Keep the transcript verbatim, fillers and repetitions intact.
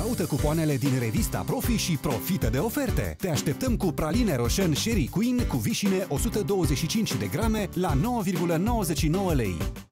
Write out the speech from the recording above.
Caută cupoanele din revista Profi și profită de oferte. Te așteptăm cu praline Roșen Sherry Queen cu vișine o sută douăzeci și cinci de grame la nouă virgulă nouăzeci și nouă lei.